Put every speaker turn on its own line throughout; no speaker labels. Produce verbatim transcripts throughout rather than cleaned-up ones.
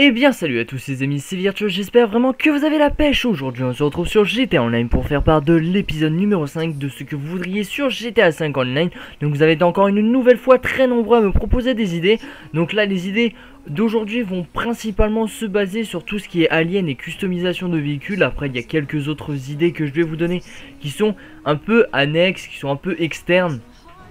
Eh bien salut à tous les amis, c'est Virtuo, j'espère vraiment que vous avez la pêche. Aujourd'hui on se retrouve sur G T A Online pour faire part de l'épisode numéro cinq de ce que vous voudriez sur G T A cinq Online. Donc vous avez encore une nouvelle fois très nombreux à me proposer des idées. Donc là les idées d'aujourd'hui vont principalement se baser sur tout ce qui est alien et customisation de véhicules. Après il y a quelques autres idées que je vais vous donner qui sont un peu annexes, qui sont un peu externes.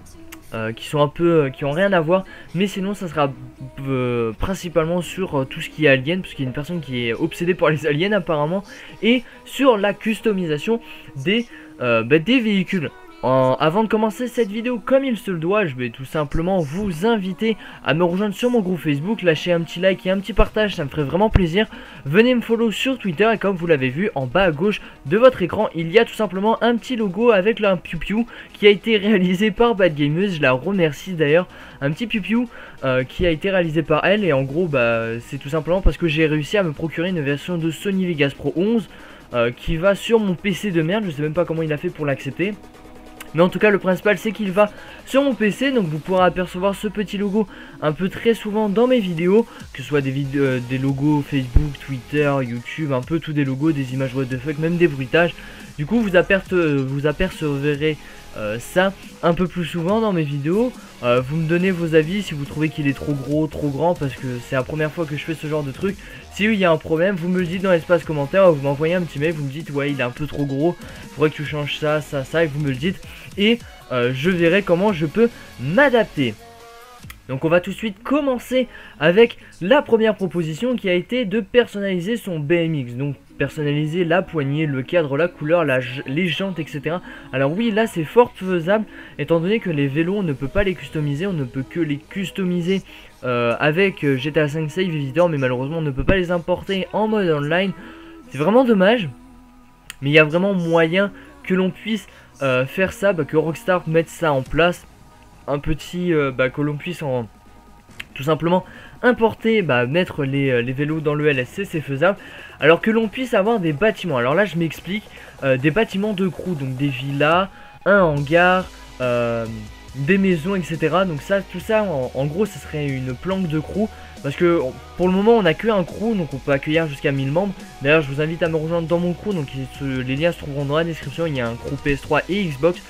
Euh, qui sont un peu euh, qui ont rien à voir, mais sinon ça sera euh, principalement sur euh, tout ce qui est alien, parce qu'il y a une personne qui est obsédée par les aliens apparemment, et sur la customisation des, euh, bah, des véhicules. En, avant de commencer cette vidéo comme il se le doit, je vais tout simplement vous inviter à me rejoindre sur mon groupe Facebook, lâcher un petit like et un petit partage, ça me ferait vraiment plaisir. Venez me follow sur Twitter et comme vous l'avez vu en bas à gauche de votre écran, il y a tout simplement un petit logo avec un piou-piou qui a été réalisé par Bad Gameuse. Je la remercie d'ailleurs, un petit piou-piou euh, qui a été réalisé par elle, et en gros bah c'est tout simplement parce que j'ai réussi à me procurer une version de Sony Vegas Pro onze euh, qui va sur mon P C de merde. Je sais même pas comment il a fait pour l'accepter. Mais en tout cas le principal c'est qu'il va sur mon P C, donc vous pourrez apercevoir ce petit logo un peu très souvent dans mes vidéos, que ce soit des, vidéos, euh, des logos Facebook, Twitter, YouTube, un peu tous des logos, des images what the fuck, même des bruitages. Du coup vous, aperce vous apercevrez euh, ça un peu plus souvent dans mes vidéos. euh, Vous me donnez vos avis si vous trouvez qu'il est trop gros, trop grand, parce que c'est la première fois que je fais ce genre de truc. Si il y a un problème, vous me le dites dans l'espace commentaire, vous m'envoyez un petit mail, vous me dites ouais il est un peu trop gros, faudrait que tu changes ça, ça, ça, et vous me le dites. Et euh, je verrai comment je peux m'adapter. Donc on va tout de suite commencer avec la première proposition qui a été de personnaliser son B M X. Donc personnaliser la poignée, le cadre, la couleur, la, les jantes, et cetera. Alors oui, là c'est fort faisable, étant donné que les vélos on ne peut pas les customiser, on ne peut que les customiser euh, avec G T A cinq Save Editor, mais malheureusement on ne peut pas les importer en mode online. C'est vraiment dommage, mais il y a vraiment moyen que l'on puisse euh, faire ça, bah, que Rockstar mette ça en place. Un petit euh, bah, que l'on puisse en tout simplement importer, bah, mettre les, les vélos dans le L S C, c'est faisable. Alors que l'on puisse avoir des bâtiments, alors là je m'explique, euh, des bâtiments de crew, donc des villas, un hangar, euh, des maisons, et cetera. Donc ça, tout ça en, en gros ça serait une planque de crew, parce que pour le moment on n'a que un crew, donc on peut accueillir jusqu'à mille membres. D'ailleurs je vous invite à me rejoindre dans mon crew, donc les liens se trouveront dans la description. Il y a un crew P S trois et Xbox.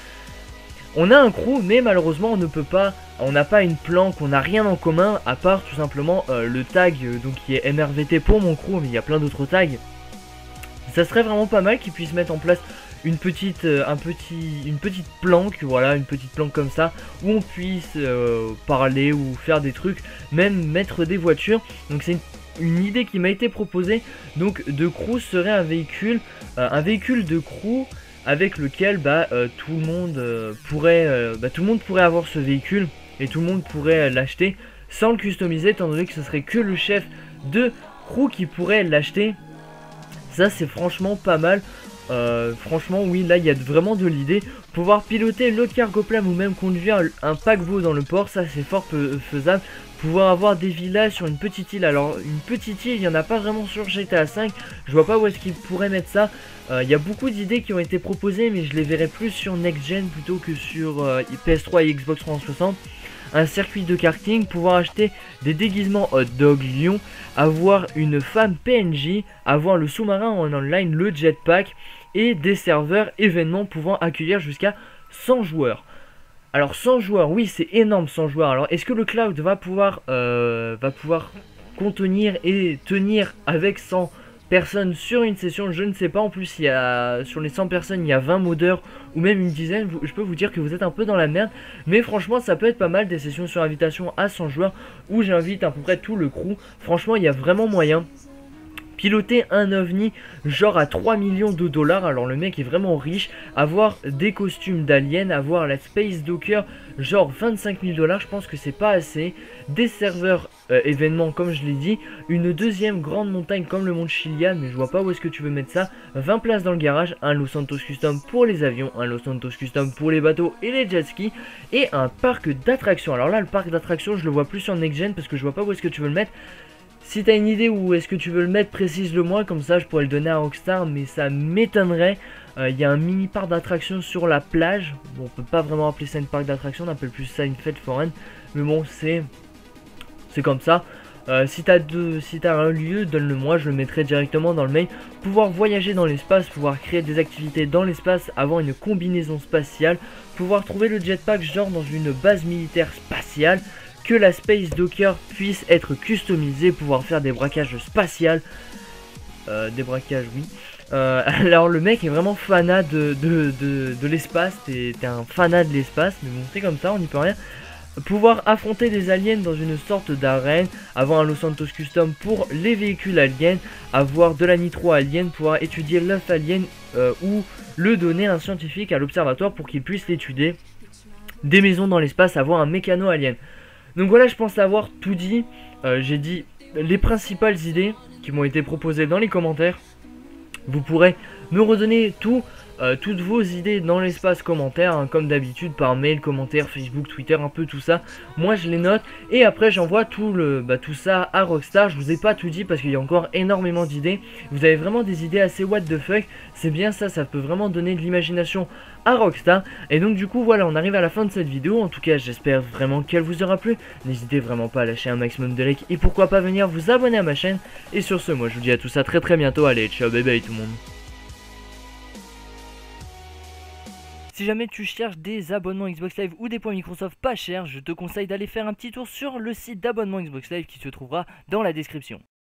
On a un crew, mais malheureusement on ne peut pas, on n'a pas une planque, on n'a rien en commun à part tout simplement euh, le tag euh, donc qui est M R V T pour mon crew, mais il y a plein d'autres tags. Ça serait vraiment pas mal qu'ils puissent mettre en place une petite, euh, un petit, une petite planque, voilà, une petite planque comme ça, où on puisse euh, parler ou faire des trucs, même mettre des voitures. Donc c'est une, une idée qui m'a été proposée. Donc de crew serait un véhicule, euh, un véhicule de crew avec lequel bah, euh, tout le monde euh, pourrait euh, bah, tout le monde pourrait avoir ce véhicule et tout le monde pourrait euh, l'acheter sans le customiser, étant donné que ce serait que le chef de crew qui pourrait l'acheter. Ça c'est franchement pas mal. Euh, franchement oui, là il y a vraiment de l'idée. Pouvoir piloter le cargo plane ou même conduire un paquebot dans le port, ça c'est fort faisable. Pouvoir avoir des villas sur une petite île. Alors une petite île, il n'y en a pas vraiment sur G T A cinq. Je vois pas où est-ce qu'ils pourraient mettre ça. Il euh, y a beaucoup d'idées qui ont été proposées, mais je les verrai plus sur Next Gen plutôt que sur euh, P S trois et Xbox trois cent soixante. Un circuit de karting, pouvoir acheter des déguisements hot dog lion, avoir une femme P N J, avoir le sous-marin en online, le jetpack et des serveurs événements pouvant accueillir jusqu'à cent joueurs. Alors cent joueurs, oui c'est énorme cent joueurs. Alors est-ce que le cloud va pouvoir, euh, va pouvoir contenir et tenir avec cent personnes sur une session? Je ne sais pas. En plus il y a, sur les cent personnes il y a vingt modeurs ou même une dizaine. Je peux vous dire que vous êtes un peu dans la merde, mais franchement ça peut être pas mal, des sessions sur invitation à cent joueurs où j'invite à peu près tout le crew. Franchement il y a vraiment moyen. Piloter un ovni genre à trois millions de dollars, alors le mec est vraiment riche. Avoir des costumes d'aliens, avoir la Space Docker genre vingt-cinq mille dollars, je pense que c'est pas assez. Des serveurs euh, événements comme je l'ai dit. Une deuxième grande montagne comme le mont Chiliad, mais je vois pas où est-ce que tu veux mettre ça. vingt places dans le garage, un Los Santos Custom pour les avions, un Los Santos Custom pour les bateaux et les jet skis. Et un parc d'attractions. Alors là le parc d'attractions je le vois plus sur Next Gen parce que je vois pas où est-ce que tu veux le mettre. Si t'as une idée où est-ce que tu veux le mettre, précise-le moi, comme ça je pourrais le donner à Rockstar, mais ça m'étonnerait. Il euh, y a un mini parc d'attractions sur la plage. Bon, on peut pas vraiment appeler ça une parc d'attractions, on appelle plus ça une fête foraine. Mais bon, c'est c'est comme ça. Euh, si t'as de, si t'as un lieu, donne-le moi, je le mettrai directement dans le mail. Pouvoir voyager dans l'espace, pouvoir créer des activités dans l'espace, avoir une combinaison spatiale, pouvoir trouver le jetpack genre dans une base militaire spatiale, que la Space Docker puisse être customisée, pouvoir faire des braquages spatials, euh, des braquages oui. Euh, alors le mec est vraiment fanat de, de, de, de l'espace, t'es un fanat de l'espace, mais bon c'est comme ça, on n'y peut rien. Pouvoir affronter des aliens dans une sorte d'arène, avoir un Los Santos Custom pour les véhicules aliens, avoir de la nitro alien, pouvoir étudier l'œuf alien euh, ou le donner à un scientifique à l'observatoire pour qu'il puisse l'étudier. Des maisons dans l'espace, avoir un mécano alien. Donc voilà, je pense avoir tout dit. Euh, J'ai dit les principales idées qui m'ont été proposées dans les commentaires. Vous pourrez me redonner tout. Euh, toutes vos idées dans l'espace commentaire, hein, comme d'habitude par mail, commentaire, Facebook, Twitter, un peu tout ça. Moi je les note et après j'envoie tout le bah, tout ça à Rockstar. Je vous ai pas tout dit parce qu'il y a encore énormément d'idées. Vous avez vraiment des idées assez what the fuck. C'est bien ça, ça peut vraiment donner de l'imagination à Rockstar. Et donc du coup voilà, on arrive à la fin de cette vidéo. En tout cas j'espère vraiment qu'elle vous aura plu. N'hésitez vraiment pas à lâcher un maximum de likes et pourquoi pas venir vous abonner à ma chaîne. Et sur ce, moi je vous dis à tout ça très très bientôt. Allez, ciao, bye bye tout le monde. Si jamais tu cherches des abonnements Xbox Live ou des points Microsoft pas chers, je te conseille d'aller faire un petit tour sur le site d'abonnement Xbox Live qui se trouvera dans la description.